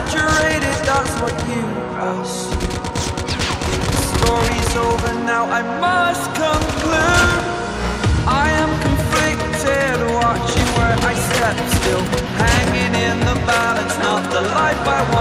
exaggerated, that's what you assume. The story's over now, I must conclude. I am conflicted, watching where I step still, hanging in the balance, not the life I want.